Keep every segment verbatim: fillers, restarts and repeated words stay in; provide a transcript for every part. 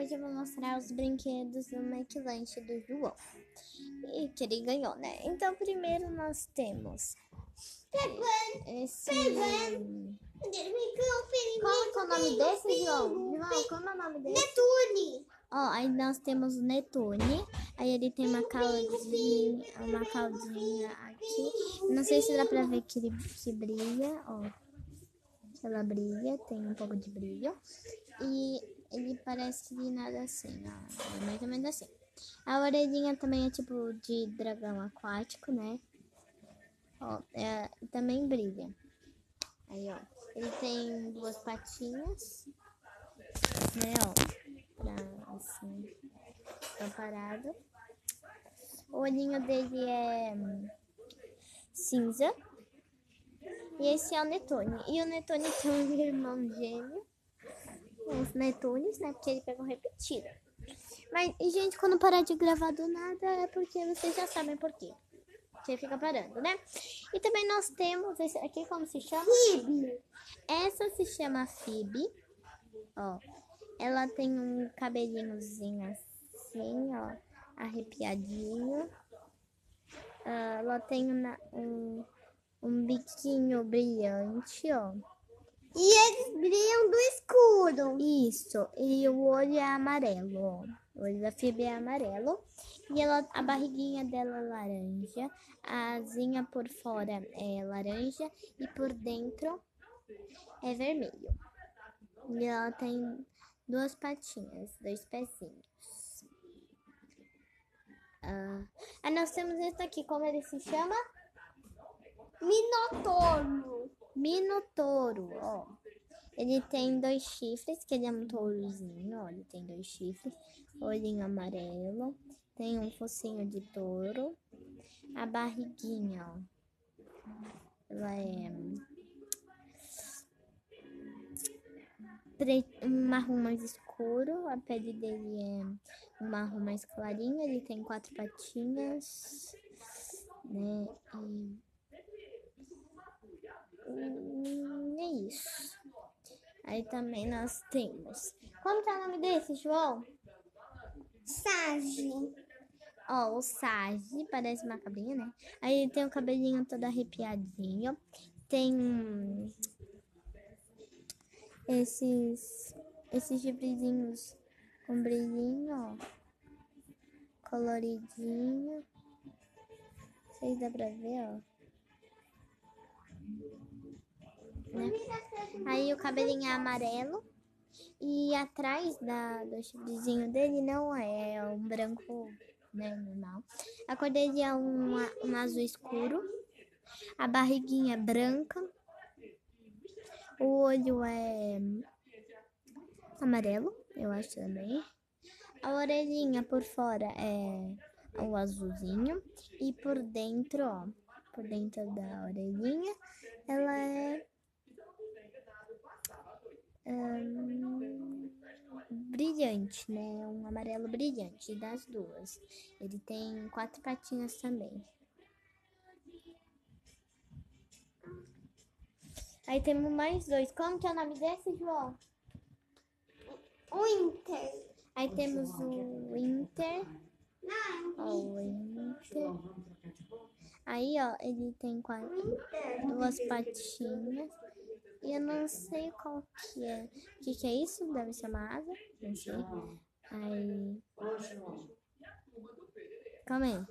hoje eu vou mostrar os brinquedos do McLanche do João. E que ele ganhou, né? Então, primeiro nós temos esse... Qual é o nome desse, João? João, como é o nome desse? Netune. Ó, aí nós temos o Netune. Aí ele tem uma caldinha, uma caldinha aqui. Não sei se dá pra ver que ele que brilha, ó. Ela brilha, tem um pouco de brilho. E ele parece que nada assim, ó. É mais ou menos assim. A orelhinha também é tipo de dragão aquático, né? Ó, é, também brilha. Aí, ó. Ele tem duas patinhas, né, ó. Pra, assim, tá parado. O olhinho dele é cinza. E esse é o Netune. E o Netune tem um irmão gêmeo. Os Netunes, né? Porque ele pegou repetido. Mas, e, gente, quando parar de gravar do nada é porque vocês já sabem por quê. Você fica parando, né? E também nós temos esse aqui, como se chama? Phoebe. Essa se chama Phoebe. Ó. Ela tem um cabelinhozinho assim, ó. Arrepiadinho. Uh, ela tem uma, um, um biquinho brilhante, ó. E eles brilham do escuro. Isso, e o olho é amarelo, ó. O olho da Phoebe é amarelo. E ela, a barriguinha dela é laranja. A asinha por fora é laranja. E por dentro é vermelho. E ela tem duas patinhas, dois pezinhos. Ah, aí nós temos esse aqui, como ele se chama? Minotouro. Minotouro, ó. Ele tem dois chifres, que ele é um tourozinho, ó. Ele tem dois chifres, olhinho amarelo, tem um focinho de touro. A barriguinha, ó. Ela é preto, um marrom mais escuro. A pele dele é um marrom mais clarinho. Ele tem quatro patinhas, né? E... é isso. Aí também nós temos... Como que é o nome desse, João? Sage. Ó, o Sage, parece uma cabrinha, né? Aí ele tem o cabelinho todo arrepiadinho. Tem esses, esses chifrezinhos com brilhinho, ó. Coloridinho. Não sei se dá pra ver, ó. Né? Aí o cabelinho é amarelo. E atrás da, do chifrezinho dele não é, é um branco, né, normal. A cor dele é um, um azul escuro. A barriguinha é branca. O olho é amarelo, eu acho também. A orelhinha por fora é o azulzinho. E por dentro, ó, por dentro da orelhinha, ela é... Hum, brilhante, né? Um amarelo brilhante das duas. Ele tem quatro patinhas também. Aí temos mais dois. Como que é o nome desse, João? Winter. Aí temos o Winter. Não. Ó, o Winter. Aí, ó, ele tem quatro, duas patinhas. E eu não sei qual que é. O que que é isso? Deve ser uma asa. Não sei. Aí... calma aí.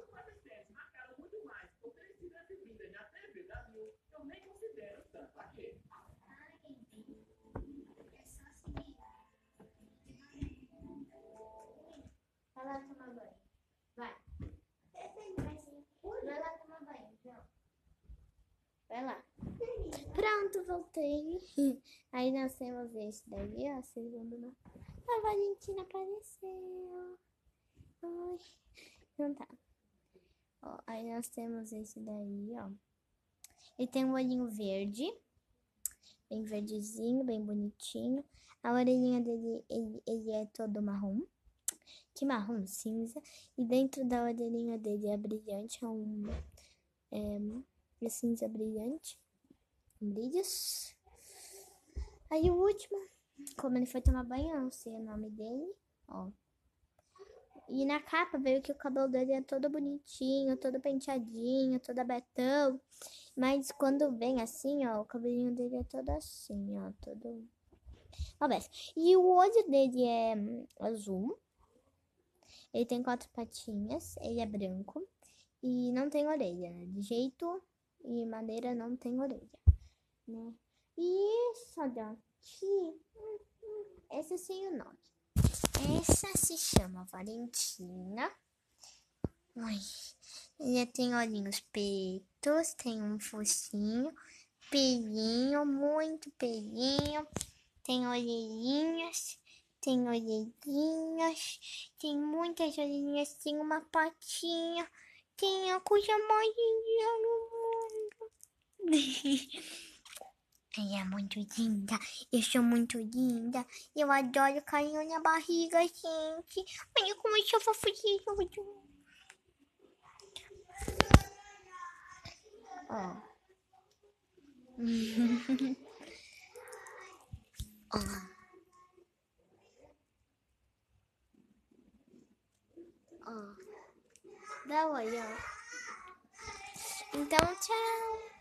Vai lá tomar banho. Vai. Vai lá tomar banho, João. Vai lá. Pronto, voltei. Aí nós temos esse daí, ó. Segundo no... a Valentina apareceu. Oi. Então tá. Ó, aí nós temos esse daí, ó. Ele tem um olhinho verde. Bem verdezinho, bem bonitinho. A orelhinha dele, ele, ele é todo marrom. Que marrom? Cinza. E dentro da orelhinha dele é brilhante. É um... É, é cinza brilhante. Brilhos. Aí o último, como ele foi tomar banho, eu não sei o nome dele. ó. E na capa veio que o cabelo dele é todo bonitinho, todo penteadinho, todo abertão. Mas quando vem assim, ó, o cabelinho dele é todo assim, ó, todo... E o olho dele é azul. Ele tem quatro patinhas, ele é branco. E não tem orelha, né? De jeito e maneira não tem orelha, né? E essa daqui, essa sem o nome. Essa se chama Valentina. Ai, ela tem olhinhos pretos, tem um focinho, pelinho, muito pelinho, tem orelhinhas, tem orelhinhas, tem muitas orelhinhas, tem uma patinha, tem a coisa mais linda no mundo. Ela é muito linda, eu sou muito linda, eu adoro carinho na barriga, gente. Olha como eu sou fofinha. Ó. Ó. Ó. Dá oi, ó. Então, tchau.